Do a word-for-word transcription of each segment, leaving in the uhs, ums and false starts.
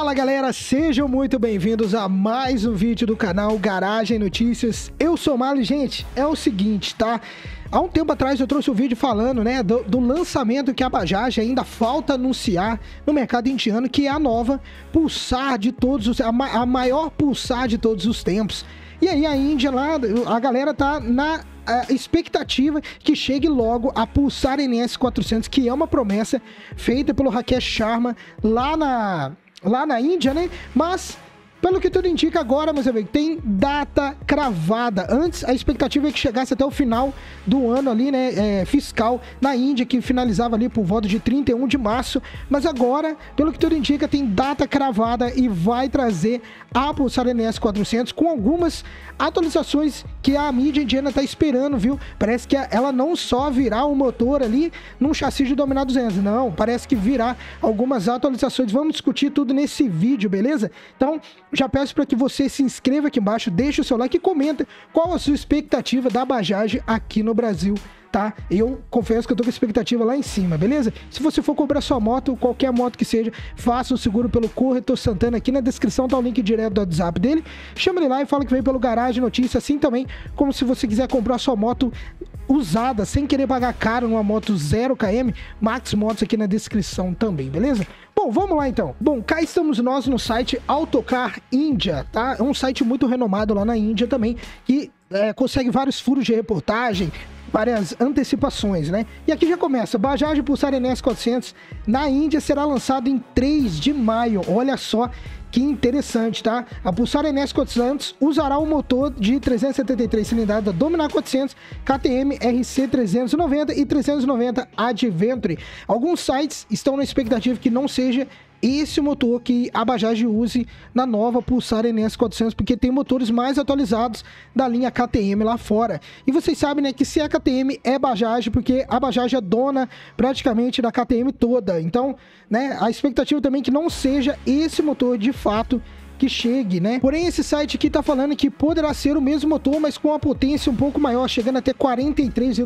Fala galera, sejam muito bem-vindos a mais um vídeo do canal Garagem Notícias. Eu sou o Mali, gente, é o seguinte, tá? Há um tempo atrás eu trouxe um vídeo falando, né, do, do lançamento que a Bajaj ainda falta anunciar no mercado indiano, que é a nova Pulsar de todos os... a, ma a maior Pulsar de todos os tempos. E aí a Índia lá, a galera tá na... a expectativa que chegue logo a Pulsar N S quatrocentos, que é uma promessa feita pelo Rakesh Sharma lá na, lá na Índia, né? Mas, pelo que tudo indica agora, meus amigos, tem data cravada. Antes, a expectativa é que chegasse até o final do ano ali, né, é, fiscal na Índia, que finalizava ali por volta de trinta e um de março. Mas agora, pelo que tudo indica, tem data cravada e vai trazer a Pulsar N S quatrocentos com algumas atualizações que a mídia indiana tá esperando, viu? Parece que ela não só virá um motor ali num chassi de Dominar duzentos, não, parece que virá algumas atualizações. Vamos discutir tudo nesse vídeo, beleza? Então, já peço para que você se inscreva aqui embaixo, deixe o seu like e comenta qual a sua expectativa da Bajaj aqui no Brasil, tá? Eu confesso que eu tô com a expectativa lá em cima, beleza? Se você for comprar sua moto, qualquer moto que seja, faça o seguro pelo Corretor Santana. Aqui na descrição tá o link direto do WhatsApp dele. Chama ele lá e fala que veio pelo Garagem Notícia, assim também como se você quiser comprar sua moto usada, sem querer pagar caro numa moto zero quilômetro, Max Motos aqui na descrição também, beleza? Bom, vamos lá então. Bom, cá estamos nós no site Autocar India, tá? É um site muito renomado lá na Índia também, que é, consegue vários furos de reportagem, várias antecipações, né? E aqui já começa, Bajaj Pulsar N S quatrocentos na Índia será lançado em três de maio, olha só que interessante, tá? A Pulsar N S quatrocentos usará um motor de trezentos e setenta e três cilindradas da Dominar quatrocentos, K T M R C trezentos e noventa e trezentos e noventa Adventure. Alguns sites estão na expectativa que não seja esse motor que a Bajaj use na nova Pulsar N S quatrocentos, porque tem motores mais atualizados da linha K T M lá fora. E vocês sabem, né, que se é K T M é Bajaj, porque a Bajaj é dona praticamente da K T M toda. Então, né, a expectativa também é que não seja esse motor de fato que chegue, né? Porém, esse site aqui tá falando que poderá ser o mesmo motor, mas com uma potência um pouco maior, chegando até quarenta e três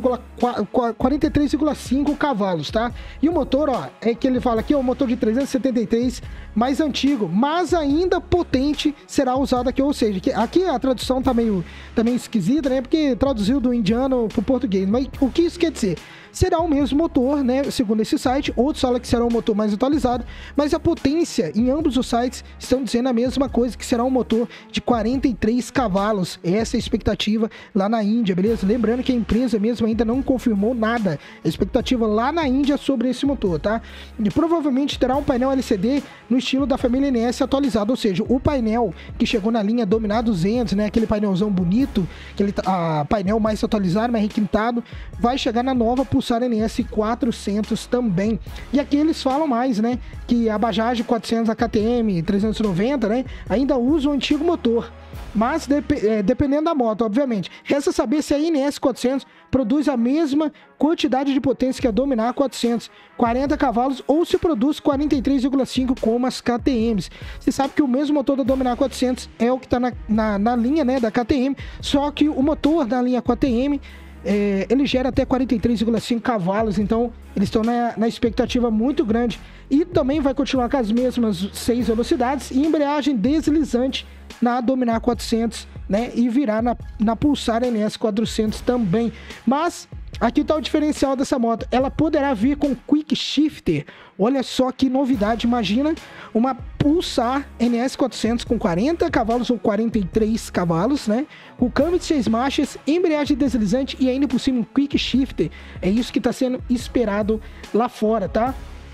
vírgula cinco cavalos, tá? E o motor, ó, é que ele fala aqui, ó, o motor de trezentos e setenta e três mais antigo, mas ainda potente, será usado aqui, ou seja, que aqui a tradução tá meio, tá meio esquisita, né? Porque traduziu do indiano pro português, mas o que isso quer dizer? Será o mesmo motor, né? Segundo esse site, outros falam que será um motor mais atualizado, mas a potência em ambos os sites estão dizendo a mesma coisa, que será um motor de quarenta e três cavalos. Essa é a expectativa lá na Índia, beleza? Lembrando que a empresa mesmo ainda não confirmou nada. A expectativa lá na Índia sobre esse motor, tá? E provavelmente terá um painel L C D no estilo da família N S atualizado, ou seja, o painel que chegou na linha Dominar duzentos, né? Aquele painelzão bonito, aquele a, painel mais atualizado, mais requintado, vai chegar na nova Pulsar N S quatrocentos também. E aqui eles falam mais, né, que a Bajaj quatrocentos, a K T M trezentos e noventa, né, ainda usa o antigo motor, mas dep é, dependendo da moto, obviamente. Resta saber se a N S quatrocentos produz a mesma quantidade de potência que a Dominar quatrocentos, quarenta cavalos, ou se produz quarenta e três vírgula cinco como as K T Ms. Você sabe que o mesmo motor da Dominar quatrocentos é o que está na, na, na linha, né, da K T M, só que o motor da linha K T M É, ele gera até quarenta e três vírgula cinco cavalos, então eles estão na, na expectativa muito grande. E também vai continuar com as mesmas seis velocidades e embreagem deslizante na Dominar quatrocentos, né? E virá na, na Pulsar N S quatrocentos também. Mas aqui está o diferencial dessa moto, ela poderá vir com Quick Shifter. Olha só que novidade, imagina uma Pulsar N S quatrocentos com quarenta cavalos ou quarenta e três cavalos, né? Com câmbio de seis marchas, embreagem deslizante e ainda por cima um Quick Shifter. É isso que está sendo esperado lá fora, tá?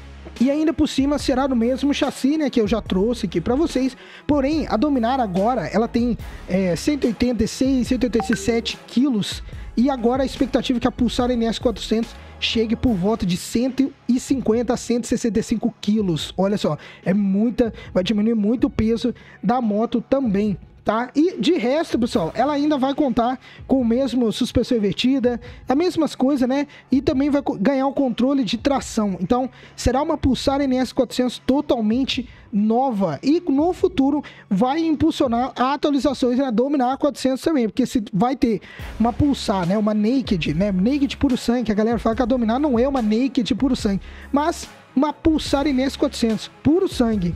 E ainda por cima será no mesmo chassi, né, que eu já trouxe aqui para vocês. Porém, a Dominar agora, ela tem é, cento e oitenta e seis, cento e oitenta e sete quilos. E agora a expectativa é que a Pulsar N S quatrocentos chegue por volta de cento e cinquenta a cento e sessenta e cinco quilos. Olha só, é muita, vai diminuir muito o peso da moto também, tá? E de resto, pessoal, ela ainda vai contar com o mesmo suspensão invertida, as mesmas coisas, né? E também vai ganhar o controle de tração. Então, será uma Pulsar N S quatrocentos totalmente nova e no futuro vai impulsionar atualizações na Dominar quatrocentos também, porque se vai ter uma Pulsar, né, uma Naked, né, Naked puro sangue, que a galera fala que a Dominar não é uma Naked puro sangue, mas uma Pulsar N S quatrocentos puro sangue,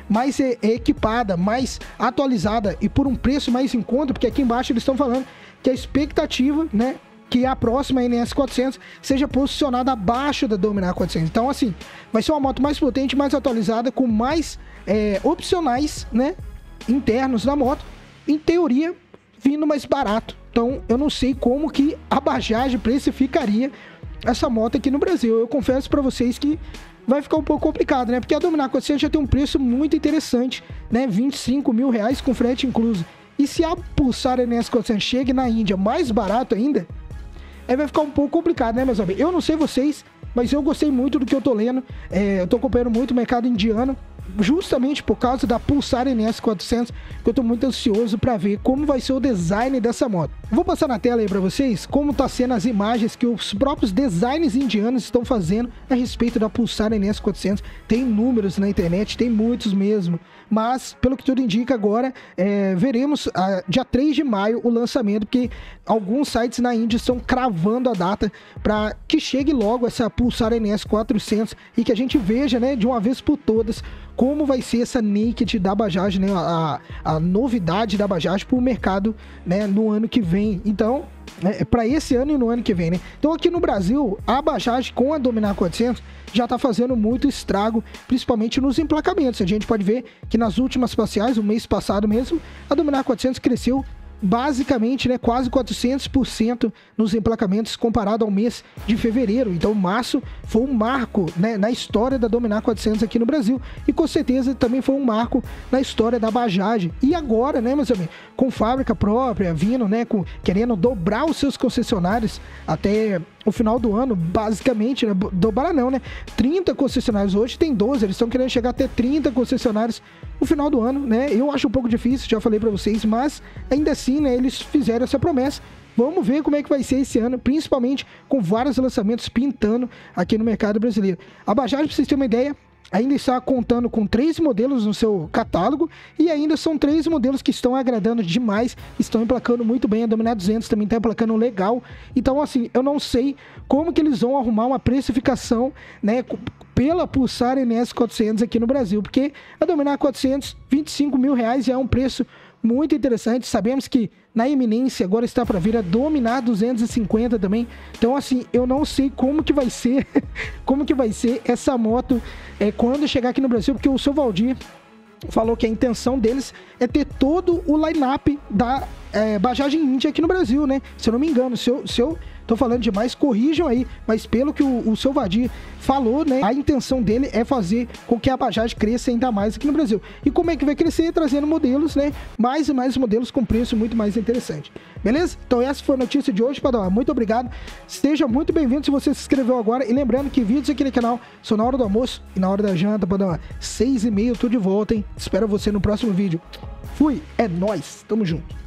mais é, é equipada, mais atualizada e por um preço mais em conta, porque aqui embaixo eles estão falando que a expectativa, né, que a próxima N S quatrocentos seja posicionada abaixo da Dominar quatrocentos. Então, assim, vai ser uma moto mais potente, mais atualizada, com mais é, opcionais, né, internos da moto, em teoria, vindo mais barato. Então, eu não sei como que a Bajaj precificaria essa moto aqui no Brasil. Eu confesso para vocês que vai ficar um pouco complicado, né? Porque a Dominar quatrocentos já tem um preço muito interessante, né? vinte e cinco mil reais com frete incluso. E se a Pulsar N S quatrocentos chegue na Índia mais barato ainda, aí vai ficar um pouco complicado, né, meus amigos? Eu não sei vocês, mas eu gostei muito do que eu tô lendo. É, eu tô acompanhando muito o mercado indiano, justamente por causa da Pulsar N S quatrocentos, que eu tô muito ansioso para ver como vai ser o design dessa moto. Vou passar na tela aí para vocês como tá sendo as imagens que os próprios designers indianos estão fazendo a respeito da Pulsar N S quatrocentos. Tem números na internet, tem muitos mesmo, mas pelo que tudo indica agora, é, veremos a, dia três de maio o lançamento, porque alguns sites na Índia estão cravando a data para que chegue logo essa Pulsar N S quatrocentos e que a gente veja, né, de uma vez por todas como vai ser essa Naked da Bajaj, né, a, a novidade da Bajaj para o mercado, né, no ano que vem. Então, é, para esse ano e no ano que vem, né? Então aqui no Brasil, a Bajaj com a Dominar quatrocentos já está fazendo muito estrago, principalmente nos emplacamentos. A gente pode ver que nas últimas parciais, o mês passado mesmo, a Dominar quatrocentos cresceu basicamente, né, quase quatrocentos por cento nos emplacamentos comparado ao mês de fevereiro. Então, março foi um marco, né, na história da Dominar quatrocentos aqui no Brasil. E com certeza também foi um marco na história da Bajaj. E agora, né, meus amigos, com fábrica própria, vindo, né, com, querendo dobrar os seus concessionários até o final do ano, basicamente, né, dobrar não, né, trinta concessionários, hoje tem doze, eles estão querendo chegar até trinta concessionários no final do ano, né, eu acho um pouco difícil, já falei pra vocês, mas ainda assim, né, eles fizeram essa promessa. Vamos ver como é que vai ser esse ano, principalmente com vários lançamentos pintando aqui no mercado brasileiro. A Bajaj, pra vocês terem uma ideia, ainda está contando com três modelos no seu catálogo e ainda são três modelos que estão agradando demais, estão emplacando muito bem. A Dominar duzentos também está emplacando legal. Então, assim, eu não sei como que eles vão arrumar uma precificação, né, pela Pulsar N S quatrocentos aqui no Brasil, porque a Dominar quatrocentos, vinte e cinco mil reais já é um preço muito interessante. Sabemos que na iminência agora está para vir a Dominar duzentos e cinquenta também. Então, assim, eu não sei como que vai ser, como que vai ser essa moto é, quando chegar aqui no Brasil, porque o seu Valdir falou que a intenção deles é ter todo o line-up da é, Bajaj Índia aqui no Brasil, né? Se eu não me engano, se eu, se eu tô falando demais, corrijam aí, mas pelo que o, o seu Vadir falou, né, a intenção dele é fazer com que a Bajaj cresça ainda mais aqui no Brasil. E como é que vai crescer? Trazendo modelos, né, mais e mais modelos com preço muito mais interessante. Beleza? Então essa foi a notícia de hoje, Padawan. Muito obrigado. Esteja muito bem-vindo se você se inscreveu agora. E lembrando que vídeos aqui no canal são na hora do almoço e na hora da janta, Padawan. Seis e meia, tô de volta, hein? Espero você no próximo vídeo. Fui, é nóis, tamo junto.